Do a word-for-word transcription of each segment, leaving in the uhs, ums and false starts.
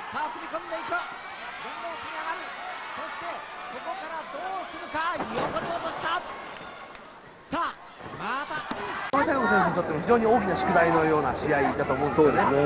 さあ踏み込んでいく、連動機に上がる。そしてここからどうするか、横に落とした。さあまた大野選手にとっても非常に大きな宿題のような試合だと思うんですよね。どういう、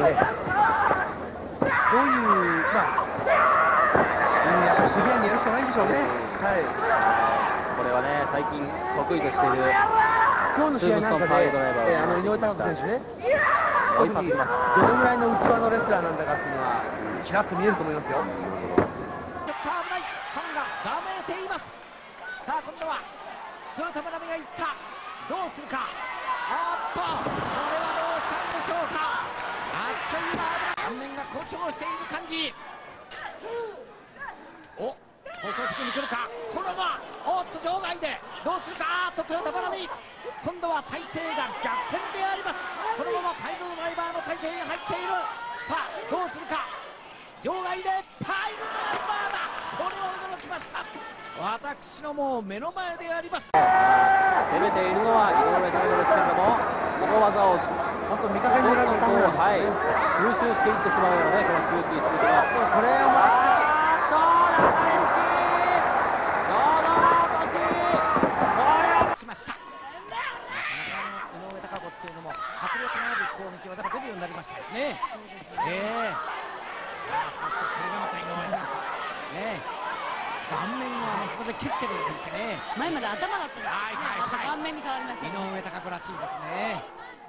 まあ、うん、やっぱりシビアにやるしかないんでしょうね。はい。 これはね、最近得意としている今日の試合なんかで、えー、あの井上貴子選手ね、特にどのぐらいの器のレスラーなんだかっていうのは、ちらっと見えると思いますよ。 ちょっと危ない、ファンがざめいています。さあ今度は豊田真奈美がいった。どうするか。あっとこれはどうしたんでしょうか。あっという間顔面が好調している感じ。お放送席に来るか、このままおっと場外でどうするか。あっと豊田真奈美、今度は体勢が逆転であります。このままパイルドライバーの体勢に入っている。さあどうするか。場外でパイルドライバーだ。これは驚きました。私のもう目の前であります。 攻めているのは井上尚弥ですけれども、この技を本当見かけによらぬ球なんですね。 はい、吸収していってしまうようなね、この吸収していきます。 これをまあしました。なかなかあの井上貴子っていうのも迫力のある攻撃技が出るようになりましたですね。ええ、あそしてこれがまた井上貴子ねえ、顔面をあの人で蹴ってるんでしてね。 前まで頭だったんですね。 はいはいはい、 顔面に変わりました井ね。 上貴子らしいですね。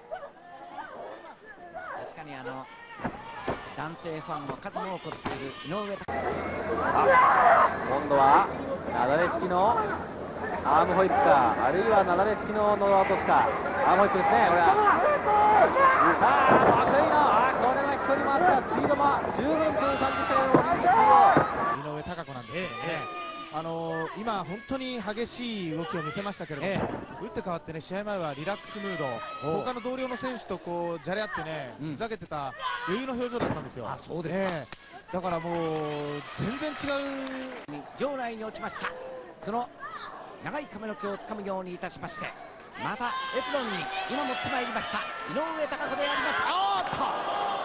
確かにあの男性ファンも数も起こっている井上貴子。 今度はなだれ式のアームホイップか、あるいはなだれ式のノーアウトしか。アームホイップですね、これは。さあ得意の、あこれは飛び回ったスピードも十分という感じでオリンピックを井上貴子なんですけどね、ええ、あのー、今、本当に激しい動きを見せましたけれども、ええ、打って変わってね、試合前はリラックスムード、他の同僚の選手とこうじゃれ合ってね、ふざけてた余裕の表情だったんですよ。 あ、そうですか。 ええ、だからもう全然違う。 場内に落ちました。その長い髪の毛をつかむようにいたしまして、またエプロンに今持ってまいりました井上貴子であります。おーっと